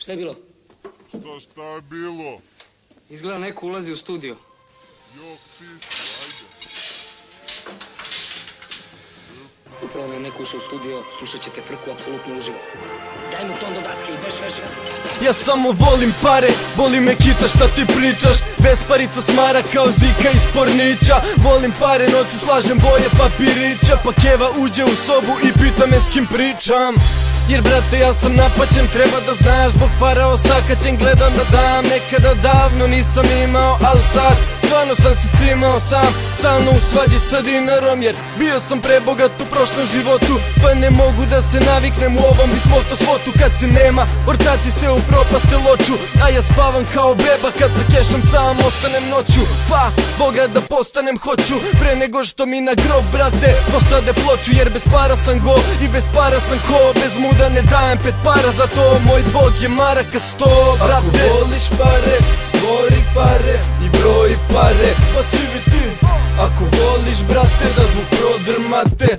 Šta je bilo? Šta je bilo? Izgleda neko ulazi u studio. Jok ti si, ajde. Upravo je neko ušao u studio, slušat ćete frku apsolutno uživo. Daj mu ton do daske i beš veši. Ja samo volim pare, boli me kita šta ti pričaš. Besparica smara kao Zika iz Pornića. Volim pare, noću slažem boje papirića. Pa Keva uđe u sobu i pita me s kim pričam. Jer brate ja sam napaćen, treba da znaš, zbog para osakaćen, gledam da dam. Nekada davno nisam imao, al sad stvarno sam se cimao sam. Stalno u svađi sa dinarom, jer bio sam prebogat u prošlom životu. Pa ne mogu da se naviknem u ovom bismoto svotu. Kad se nema, ortaci se u propaste loču. A ja spavam kao beba, kad sa kešom sam ostanem noću. Pa, Boga da postanem hoću, pre nego što mi na grob brate posade ploču. Jer bez para sam go i bez para sam ko, bez muda ne dajem 5 para. Zato moj Bog je maraka 100, brate. Ako voliš pare, stvori pare i broji pare, pa si vi ti. Ako voliš brate da zvuk prodrmate.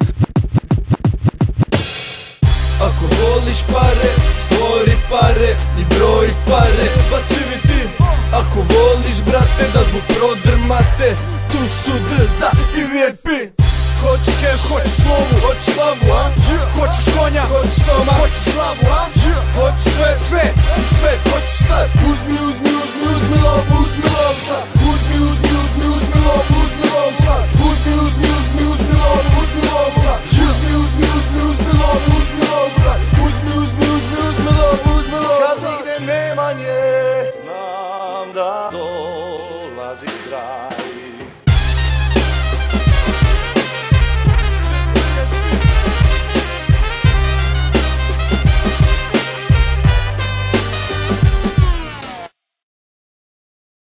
Ako voliš pare, stvori pare i broji pare, pa si vi ti. Ako voliš brate da zvuk prodrmate, tu su DZA i VIP. Hoćeš keš, hoćeš lovu, hoćeš slavu, a? Hoćeš konja, hoćeš soma, hoćeš glavu, a?